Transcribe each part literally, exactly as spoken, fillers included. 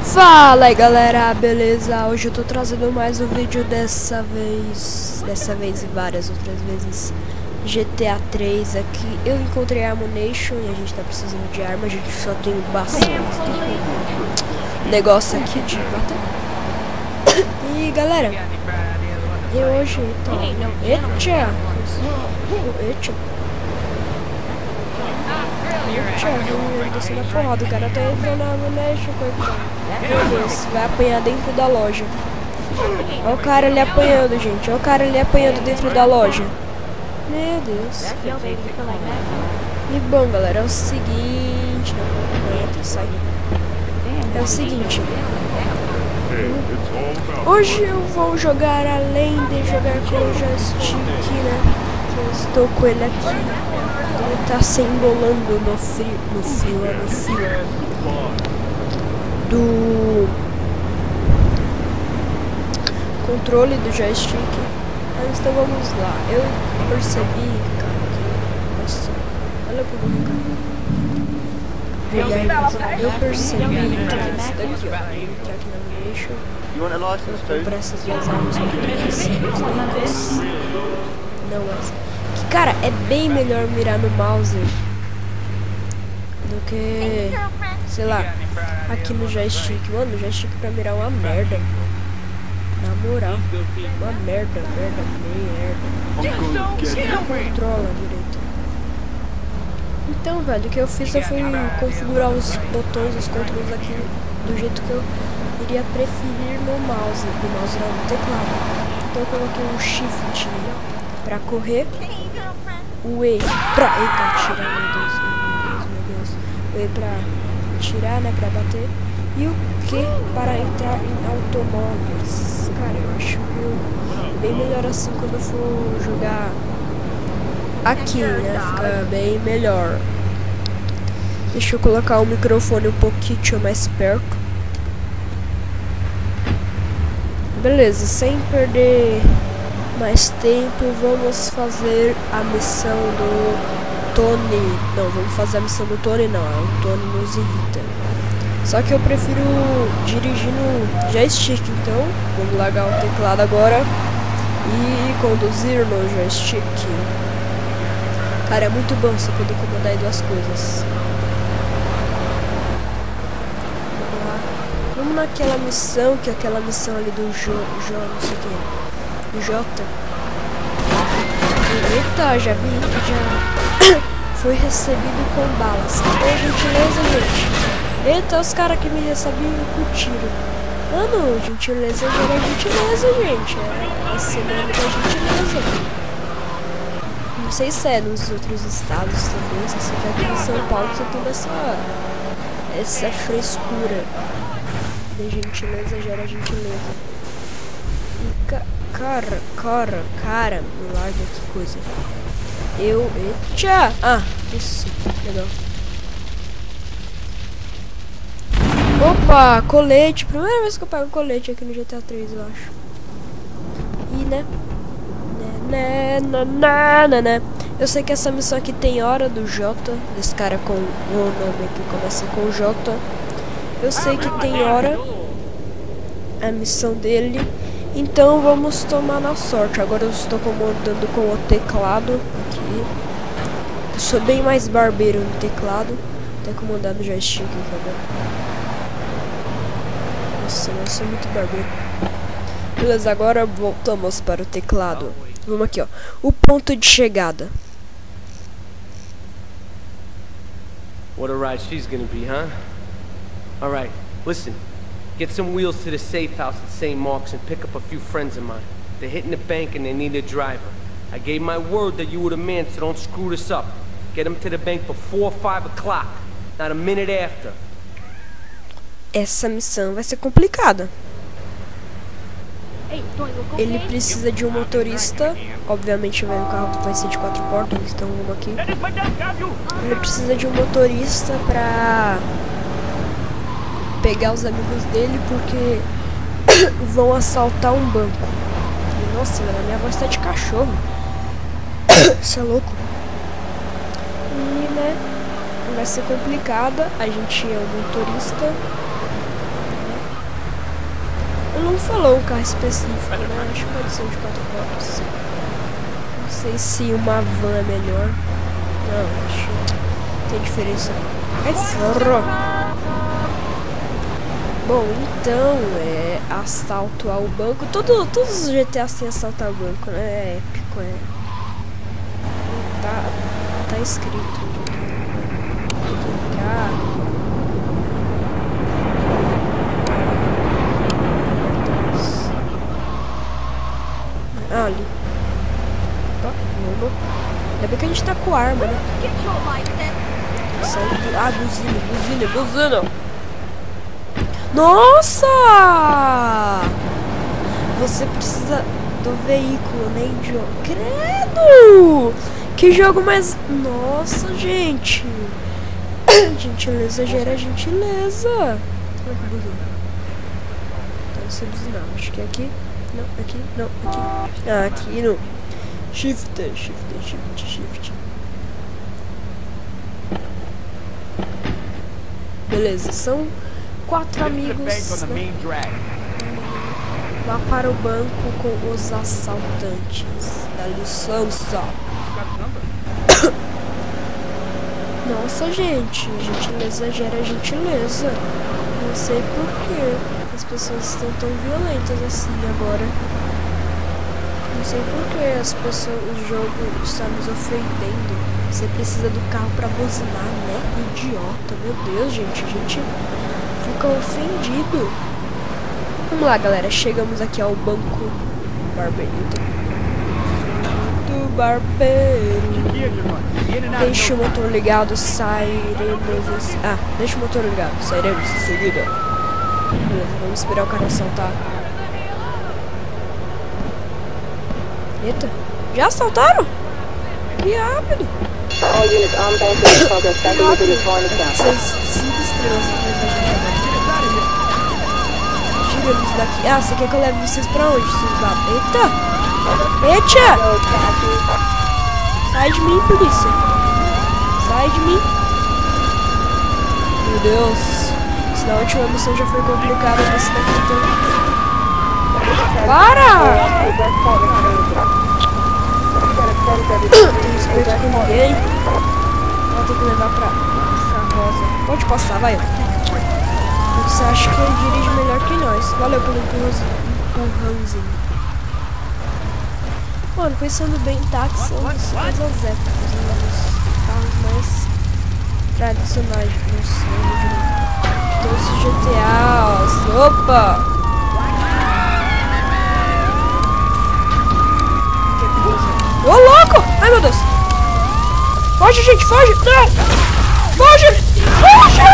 Fala aí galera, beleza? Hoje eu tô trazendo mais um vídeo, dessa vez, dessa vez e várias outras vezes, G T A três aqui. Eu encontrei a Ammunition e a gente tá precisando de arma, a gente só tem bastante negócio aqui de bater. E galera, e hoje então, eita, eita, descendo a porrada, o cara tá entrando na Ammunition, coitado. Meu Deus, vai apanhar dentro da loja. Olha o cara ali apanhando, gente. Olha o cara ali apanhando dentro da loja. Meu Deus. E bom, galera, é o seguinte. Não, entra, sai. É o seguinte. Hoje eu vou jogar, além de jogar com o joystick, né? Eu estou com ele aqui. Ele tá se embolando no frio, no frio, no frio do controle do joystick. Mas então vamos lá. Eu percebi, cara, que... Nossa, olha como cara. Eu percebi que esse daqui, ó. Entrar aqui na Ammunition. Vou comprar essas duas armas aqui. Não, essa. Que, cara, é bem melhor mirar no mouse do que, sei lá, aqui no joystick. Mano, o joystick pra mirar é uma merda. Na moral, uma merda, merda, merda. Não controla direito. Então, velho, o que eu fiz eu fui configurar os botões, os controles aqui do jeito que eu iria preferir no mouse. No mouse não, no teclado. Então eu coloquei um shift pra correr, o E pra... Eita, tirar, meu Deus, meu Deus, meu Deus. O E pra tirar, né, pra bater. E o Q para entrar em automóveis. Cara, eu acho que bem melhor assim quando eu for jogar aqui, né, fica bem melhor. Deixa eu colocar o microfone um pouquinho mais perto. Beleza, sem perder mais tempo, vamos fazer a missão do Tony. Não, vamos fazer a missão do Tony não, o Tony nos irrita. Só que eu prefiro dirigir no joystick, então vamos largar o teclado agora e conduzir no joystick. Cara, é muito bom você poder comandar em duas coisas. Vamos lá. Vamos naquela missão, que é aquela missão ali do Jo, Jo não sei o que. Do Jota. Eita, já vi, já foi recebido com balas. Por gentileza, gente. Eita, os caras que me recebiam com tiro. Mano, gentileza gera gentileza, gente. É a semana da gentileza. Não sei se é nos outros estados também. Se você quer aqui em São Paulo, você tem essa, essa frescura. De gentileza gera gentileza. E ca cara, cara, cara, me larga que coisa. Eu, eita. Ah, isso, legal. Opa, colete. Primeira vez que eu pego colete aqui no G T A três, eu acho. E, né? Né, né, né, né, né. Eu sei que essa missão aqui tem hora do Jota. Desse cara com o nome aqui começa com J. Eu sei que tem hora a missão dele. Então vamos tomar na sorte. Agora eu estou comandando com o teclado aqui. Eu sou bem mais barbeiro no teclado. Até comandar no joystick, entendeu? Nossa, eu sou muito barbeiro. Beleza, agora voltamos para o teclado. Vamos aqui, ó. O ponto de chegada. What a ride she's gonna be, huh? Alright, listen. Get some wheels to the safe house at Saint Mark's and pick up a few friends of mine. They're hitting the bank and they need a driver. I gave my word that you were the man, so don't screw this up. Get them to the bank before five o'clock, not a minute after. Essa missão vai ser complicada. Ele precisa de um motorista. Obviamente vai, o carro vai ser de quatro portas, então vamos aqui. Ele precisa de um motorista pra pegar os amigos dele, porque vão assaltar um banco. E, nossa, a minha voz tá de cachorro. Isso é louco. E, né, vai ser complicada. A gente é o motorista. falou um carro específico, né? Acho que pode ser um de quatro portas. Não sei se uma van é melhor. Não, acho que tem diferença. É forro. Bom, então, é assalto ao banco. Todo, todos os G T As têm assalto ao banco, né? É épico, é. Tá, tá escrito. Tem que entrar. Ah, ali. Opa, vamos. Ainda bem que a gente tá com arma, né? Ah, buzina, buzina, buzina. Nossa! Você precisa do veículo, né, idiota? Credo! Que jogo mais... Nossa, gente! Gentileza gera gentileza. Olha que buzina. Então, você buzinar. Acho que é aqui. Não, aqui. Não, aqui. Ah, aqui não. Shift, shift, shift, shift. Beleza, são quatro amigos, né? Vá para o banco com os assaltantes. Dá licença. Nossa, gente, gentileza gera gentileza. Não sei por que as pessoas estão tão violentas assim agora. Não sei por que as pessoas, o jogo está nos ofendendo. Você precisa do carro para buzinar, né? Idiota, meu Deus, gente, a gente fica ofendido. Vamos lá, galera, chegamos aqui ao banco barbeiro. Do barbeiro. Deixa o motor ligado, sairemos. Ah, deixa o motor ligado, sairemos em seguida. Beleza, vamos esperar o cara saltar. Eita, já assaltaram? Que rápido! Seis, cinco estrelas atrás da gente agora. Tiramos daqui. Ah, você quer que eu leve vocês pra onde, seus babos? Eita! Eita! Sai de mim, polícia! Sai de mim! Meu Deus! Se na última missão já foi complicada, essa daqui então. Para! Tem respeito com ninguém. Ela tem que levar pra, pra Rosa. Pode passar, vai. Você acha que ele dirige melhor que nós? Valeu pelo empurrãozinho. Mano, pensando bem, táxi são os mais épicos, né? Os carros mais tradicionais de você. Todos os G T As. Opa! Ô, louco! Ai, meu Deus! Foge, gente, foge! Não! Foge! Foge!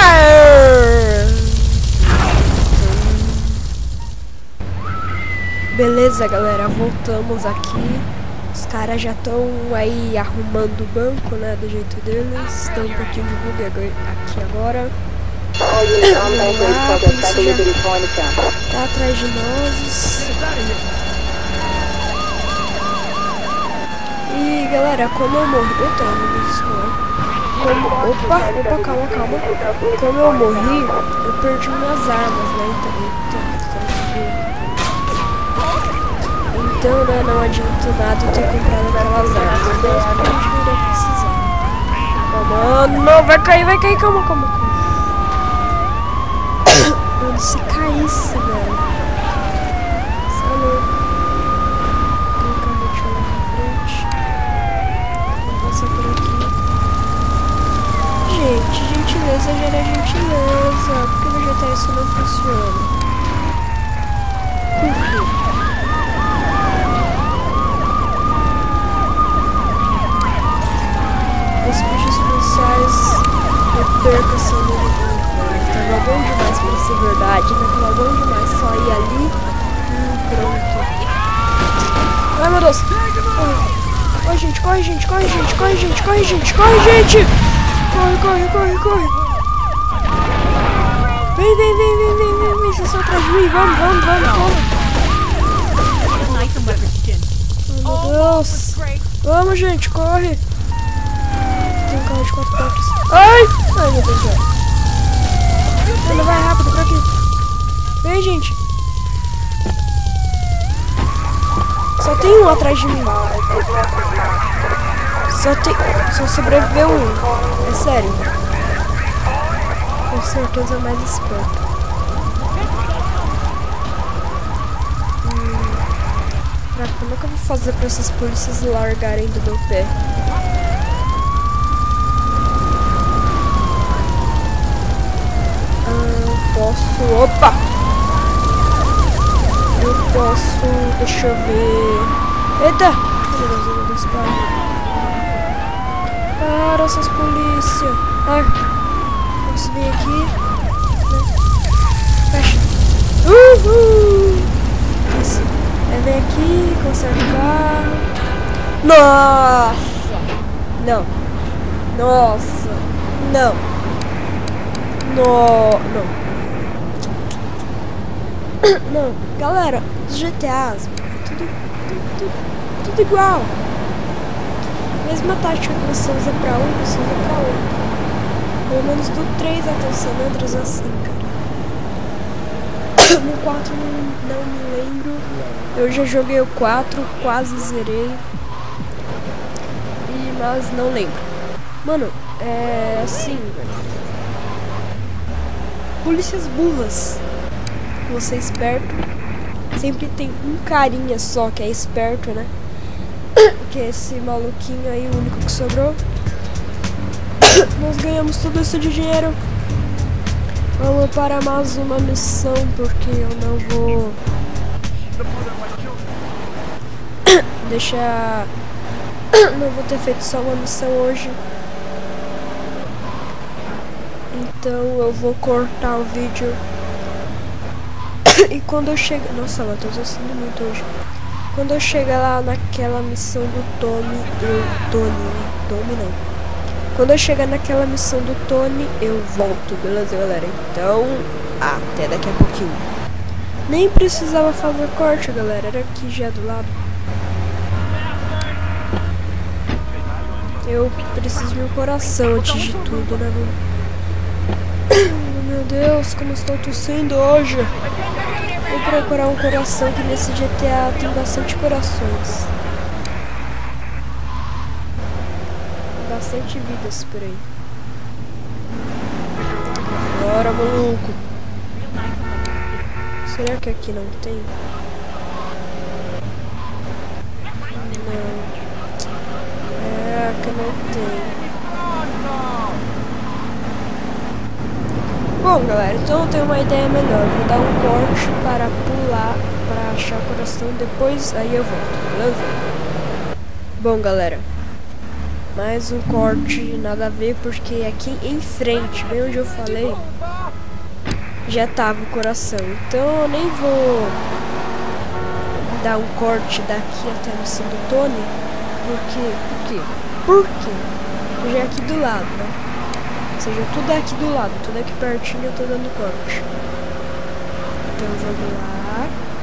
Beleza, galera, voltamos aqui. Os caras já estão aí arrumando o banco, né, do jeito deles. Tem um pouquinho de bug aqui agora. Vamos lá, a polícia já tá atrás de nós. E galera, como eu morri, eu tô no Discord. Como, opa, opa, calma, calma. Como eu morri, eu perdi minhas armas, né? Então, então, então né, não adianta nada eu ter comprado aquelas armas. Mas a gente não vai precisar. Calma, não, vai cair, vai cair, calma, calma, calma. Mano, se caísse, velho. Salve. Gente, gentileza gera gentileza. Por que no G T A isso não funciona? Cumpre. Os bichos policiais eu perco essa unidade. Tava bom demais pra ser verdade, né? Tava bom demais só ir ali e pronto. Ai, meu Deus! Corre, corre, gente, corre, gente, corre, gente, corre, gente, corre, gente, corre, gente! Corre, corre, corre, corre! Vem, vem, vem, vem, vem, vem, vem, vocês estão atrás de mim, vamos, vamos, vamos, corre! Oh, meu Deus! Vamos, gente, corre! Tem um carro de quatro portas. Ai! Ai, meu Deus, velho! Ele vai rápido pra aqui! Vem, gente! tem um atrás de mim. Só, tem, só sobreviveu um. É sério. Com certeza é mais esperto. Hum, cara, como é que eu vou fazer pra essas polícias largarem do meu pé? Ah, posso... Opa! Eu posso... Deixa eu ver... Eita! Meu Deus, meu Deus, para. Para, essas polícias. Ai. Posso vir aqui? Fecha. Uhul! Isso. É, vem aqui, conserta o carro. Nossa! Não. Nossa! Não. No... Não. Não. Galera, os G T As, tudo, tudo, tudo, tudo igual. Mesma tática que você usa pra um, você usa pra outro. Pelo menos do três até o San Andreas assim, cara. No quatro não, não me lembro. Eu já joguei o quatro, quase zerei. E, mas não lembro. Mano, é assim, velho. Polícias burras. Você é esperto. Sempre tem um carinha só que é esperto, né? Que é esse maluquinho aí, o único que sobrou. Nós ganhamos tudo isso de dinheiro. Vamos para mais uma missão, porque eu não vou deixar... Não vou ter feito só uma missão hoje. Então eu vou cortar o vídeo. E quando eu chegar... Nossa, eu tô tossindo muito hoje. Quando eu chegar lá naquela missão do Tommy, eu... Tony, né? Tommy não. Quando eu chegar naquela missão do Tony, eu volto, beleza, galera? Então, até daqui a pouquinho. Nem precisava fazer corte, galera. Era aqui já do lado. Eu preciso de meu coração antes de tudo, né, mano? Meu Deus, como estou tossindo hoje. Vou procurar um coração, que nesse G T A tem bastante corações. Bastante vidas por aí. Bora, maluco. Será que aqui não tem? Não. É, que não tem. Bom, galera, então eu tenho uma ideia melhor. Vou dar um corte para pular, para achar o coração. Depois aí eu volto, beleza? Bom, galera, mais um corte, nada a ver, porque aqui em frente, bem onde eu falei, já tava o coração. Então eu nem vou dar um corte daqui até a missão do Tony. Por quê? Por quê? Por quê? Porque já é aqui do lado, né? Ou seja, tudo é aqui do lado, tudo aqui pertinho, eu tô dando corte. Então vamos lá.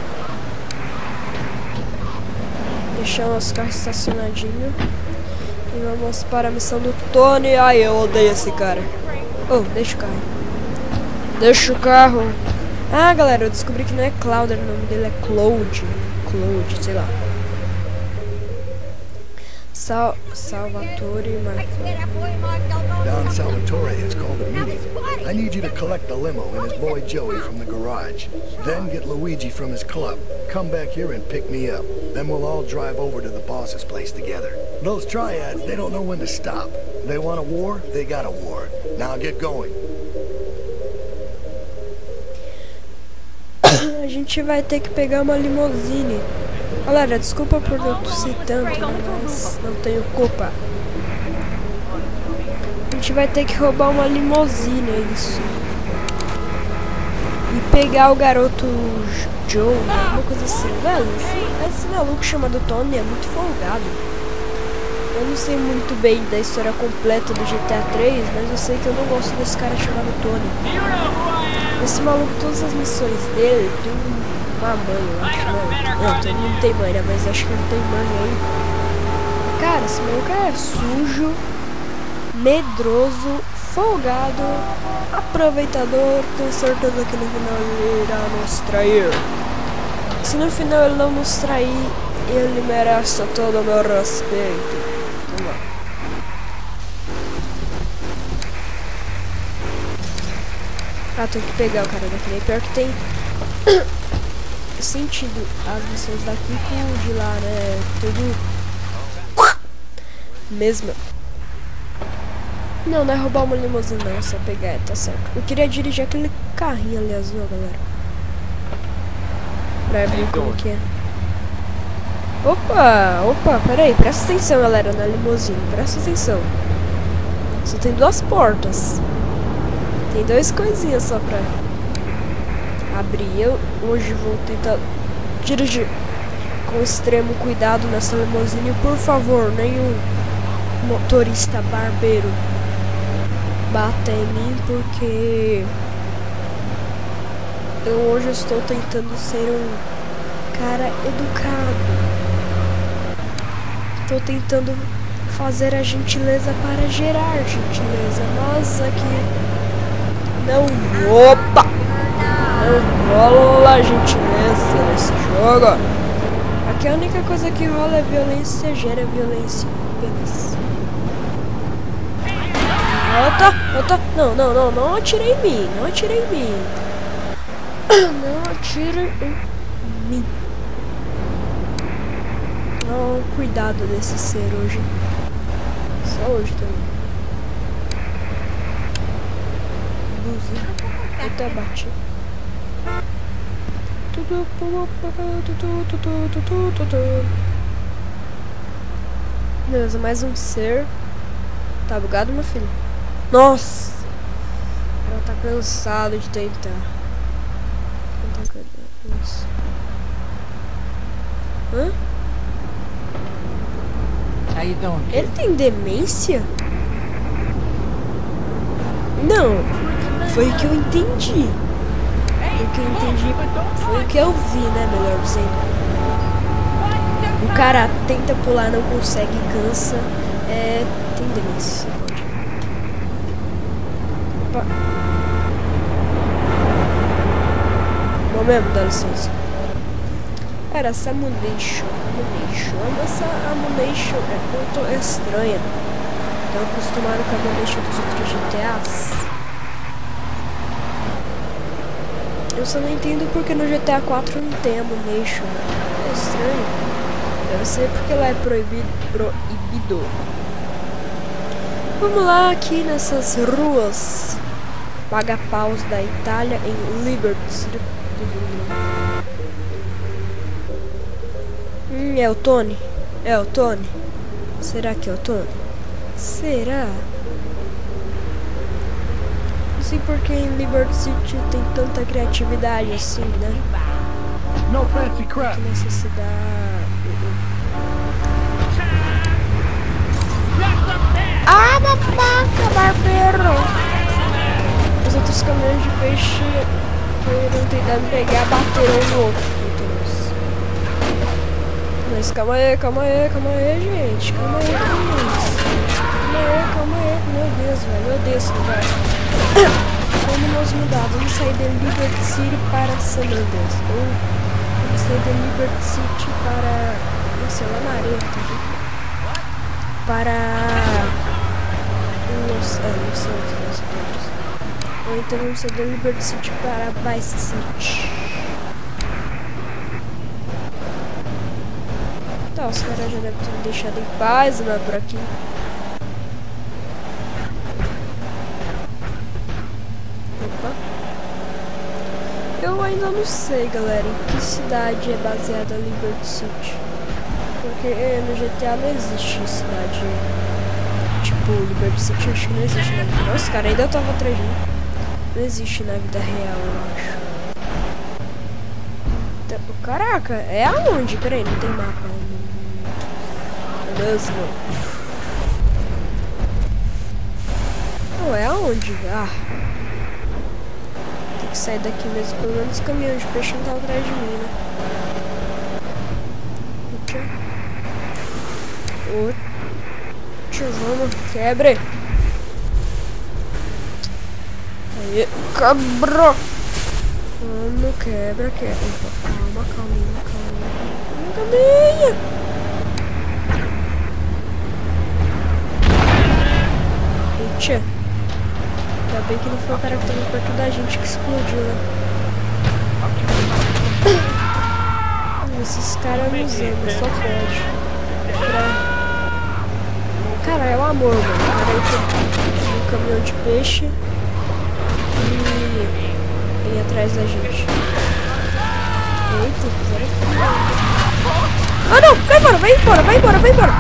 Deixar o nosso carro estacionadinho. E vamos para a missão do Tony. Ai, eu odeio esse cara. Oh, deixa o carro. Deixa o carro. Ah, galera, eu descobri que não é Clouder, o nome dele é Claude. Claude, sei lá. Sal Salvatore Marconi. Don Salvatore has called a meeting. I need you to collect the limo and his boy Joey from the garage. Then get Luigi from his club. Come back here and pick me up. Then we'll all drive over to the boss's place together. Those triads, they don't know when to stop. They want a war, they got a war. Now get going. A gente vai ter que pegar uma limousine. Galera, desculpa por eu tossir tanto, né, mas não tenho culpa. A gente vai ter que roubar uma limousine, é isso. E pegar o garoto Joe, alguma coisa assim. Velho, esse, esse maluco chamado Tony é muito folgado. Eu não sei muito bem da história completa do G T A três, mas eu sei que eu não gosto desse cara chamado Tony. Esse maluco, todas as missões dele, tem uma mãe, eu acho, não. Não, todo mundo tem mãe, né? Mas acho que não tem mãe aí. Cara, esse maluco é sujo, medroso, folgado, aproveitador. Tenho certeza que no final ele irá nos trair. Se no final ele não nos trair, Ele merece todo o meu respeito. Vamos lá. Ah, tem que pegar o cara daqui. Pior que tem sentido as missões daqui com o de lá, né? Tudo mesmo. Não, não é roubar uma limusine não, só pegar, é, tá certo. Eu queria dirigir aquele carrinho ali azul, galera. Pra ver como que é. Opa, opa, peraí, presta atenção, galera, na limusine, presta atenção. Só tem duas portas. Tem dois coisinhas só pra abrir. Eu hoje vou tentar dirigir com extremo cuidado nessa limusine. Por favor, nenhum motorista barbeiro bata em mim, porque eu hoje estou tentando ser um cara educado. Estou tentando fazer a gentileza para gerar gentileza. Mas aqui não, opa! Não rola gentileza nesse jogo. Aqui a única coisa que rola é violência, gera violência apenas. Outra, outra. Não, não, não, não atire em mim, não atire em mim. Não atire em mim. Oh, cuidado desse ser hoje. Só hoje também. Eita, bate. Beleza, mais um ser. Tá bugado, meu filho? Nossa! Ela tá cansado de tentar. Nossa. Hã? Ele tem demência? Não. Foi o que eu entendi. O que eu entendi foi o que eu vi, né? Melhor dizendo. O cara tenta pular, não consegue, cansa. É. Tem demência. Opa. Bom mesmo, dá licença. Cara, essa ammunition. Ammunition. Essa ammunition é muito estranha. Tô acostumado com a ammunition dos outros G T As. Eu só não entendo porque no G T A quatro não tem ammunition. É estranho. Deve ser porque lá é proibido. proibido. Vamos lá aqui nessas ruas paga-paus da Itália em Liberty. Hum, é o Tony? É o Tony? Será que é o Tony? Será? Não sei porque em Liberty City tem tanta criatividade assim, né? No fancy crap. Que necessidade. Ah, babaca, barbeiro! Os outros caminhões de peixe foram tentar me pegar, bateram no outro. Mas calma aí, calma aí, calma aí, gente. Calma aí, calma aí. Calma aí, meu Deus, velho. Meu Deus, velho. Vamos nos mudar. Vamos sair de Liberty City para San Andreas. Ou vamos sair de Liberty City para... Não sei, lá na areia, tá? Para... Los Angeles. Ou então vamos sair de Liberty City para Vice City. Tá, os caras já devem ter me deixado em paz, né, por aqui. Opa. Eu ainda não sei, galera, em que cidade é baseada a Liberty City. Porque no G T A não existe cidade. Tipo, Liberty City acho que não existe na vida. Nossa, cara, ainda eu tava atrás de mim. Não existe na vida real, eu acho. Então, caraca, é aonde? Peraí, não tem mapa. Mesmo. Oh, é aonde? Ah. Tem que sair daqui mesmo. Pelo menos o caminhão de peixe não tá atrás de mim, né? Oxa, vamos. Quebre. Aí, quebrou. Vamos, quebra, quebra. Opa, calma, calminha, calma. caminha. Eita. Ainda bem que não foi o cara que tava perto da gente que explodiu, né? Esses caras nos amam, só pode. Pra... Cara, é o amor, mano. O cara entra no caminhão de peixe e vem atrás da gente. Eita, fizeram aqui. Ah, não! Vai embora, vai embora, vai embora, vai embora!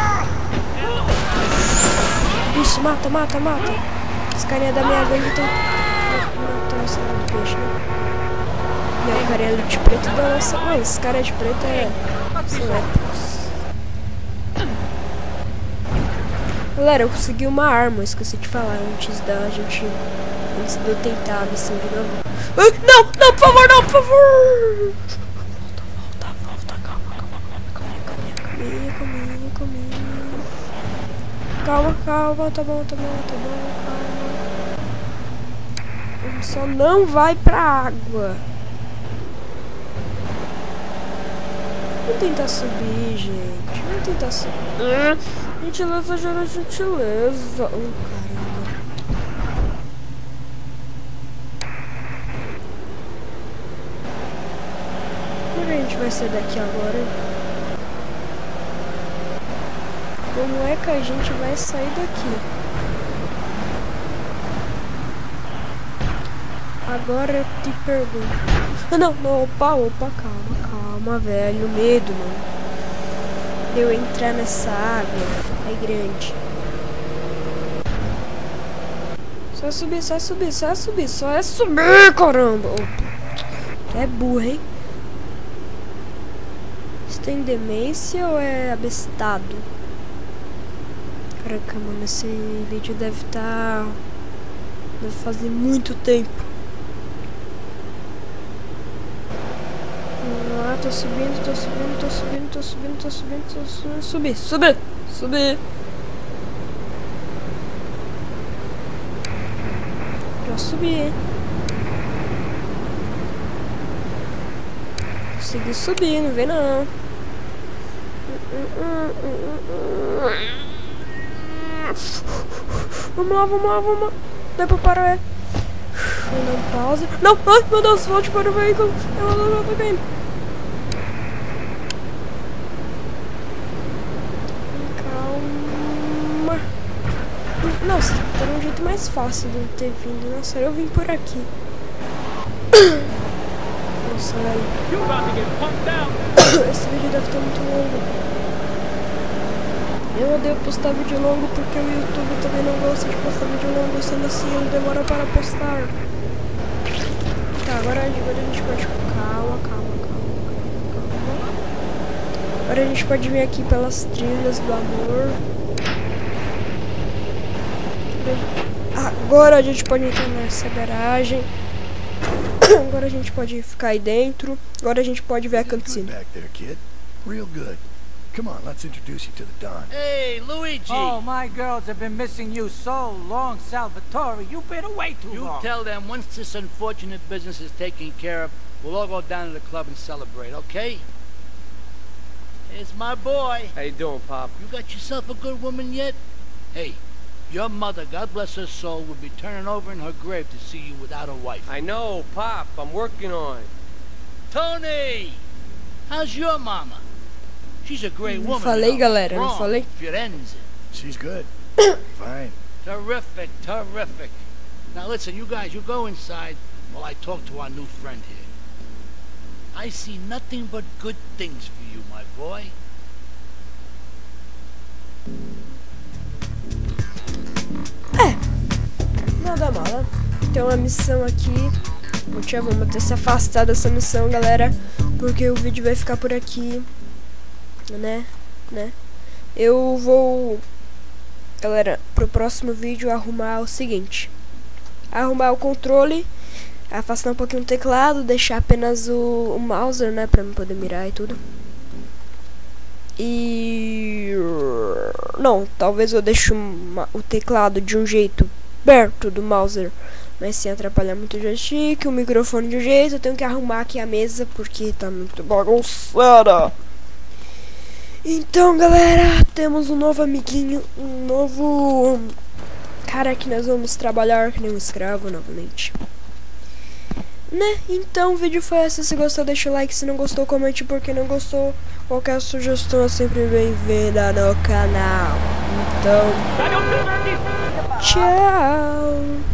Isso, mata, mata, mata. Os carinha da minha gangue estão matando essa do peixe, né? E o carinha ali de preto da nossa... Não, esse cara de preto é... São épicos. Galera, eu consegui uma arma, esqueci de falar antes da gente... Antes de eu tentar a missão de novo. Ai, não, não, por favor, não, por favor! Volta, volta, volta, calma, calma, calma, calma, calma, calma, calma. Calma, calma, tá bom, tá bom, tá bom, calma. Só não vai pra água. Vamos tentar subir, gente. Vamos tentar subir. Gentileza gera gentileza. Oh, caramba. Como a gente vai sair daqui agora? Como é que a gente vai sair daqui? Agora eu te pergunto. Ah, não, não, opa, opa, calma, calma, velho. Medo, mano. De eu entrar nessa água. É grande. Só é subir, só é subir, só é subir, só é subir, caramba. Opa. É burro, hein? Você tem demência ou é abestado? Caraca, mano, esse vídeo deve estar... Deve fazer muito tempo. Ah, tô subindo, tô subindo, tô subindo, tô subindo, tô subindo, tô subindo. Subir, subir, subir. Já subi, hein? Consegui subir, não vem não. Vamos lá, vamos lá, vamos lá. Dá pra parar, é. Vou dar um pause. Não, ai, meu Deus, volte para o veículo. Eu não tô caindo. Calma. Nossa, tá um jeito mais fácil de eu ter vindo. Nossa, eu vim por aqui. Nossa, velho. Esse vídeo deve estar muito longo. Eu odeio postar vídeo longo porque o YouTube também não gosta de postar vídeo longo, sendo assim ele demora para postar. Tá, agora, agora a gente pode... Calma, calma, calma, calma. Agora a gente pode vir aqui pelas trilhas do amor. Agora a gente pode entrar nessa garagem. Agora a gente pode ficar aí dentro. Agora a gente pode ver a cantina. Real good. Come on, let's introduce you to the Don. Hey, Luigi! Oh, my girls have been missing you so long, Salvatore. You've been away too you long. You tell them once this unfortunate business is taken care of, we'll all go down to the club and celebrate, okay? It's my boy. How you doing, Pop? You got yourself a good woman yet? Hey, your mother, God bless her soul, would be turning over in her grave to see you without a wife. I know, Pop. I'm working on it. Tony! How's your mama? She's a great Não woman. falei, galera, não falei. Firenze. She's good. Fine. Terrific, terrific. Now listen, you guys, you go inside while I talk to our new friend here. I see nothing but good things for you, my boy. É, nada mal, né? Tem uma missão aqui. Vamos ter se afastado dessa missão, galera, porque o vídeo vai ficar por aqui. Né, né, eu vou, galera, pro próximo vídeo arrumar o seguinte: arrumar o controle, afastar um pouquinho o teclado, deixar apenas o, o mouse, né, pra eu poder mirar e tudo. E não, talvez eu deixe uma, o teclado de um jeito perto do mouse, mas sem atrapalhar muito o joystick, o microfone de um jeito. Eu tenho que arrumar aqui a mesa porque tá muito bagunçada. Então, galera, temos um novo amiguinho, um novo cara que nós vamos trabalhar que nem um escravo novamente. Né? Então o vídeo foi esse. Se gostou, deixa o like. Se não gostou, comente porque não gostou. Qualquer sugestão é sempre bem-vinda no canal. Então, tchau.